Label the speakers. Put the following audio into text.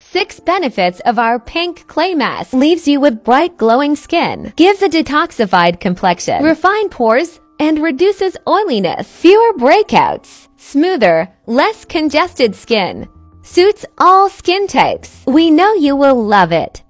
Speaker 1: 6 benefits of our pink clay mask. Leaves you with bright glowing skin. Gives a detoxified complexion. Refined pores and reduces oiliness. Fewer breakouts. Smoother, less congested skin. Suits all skin types. We know you will love it.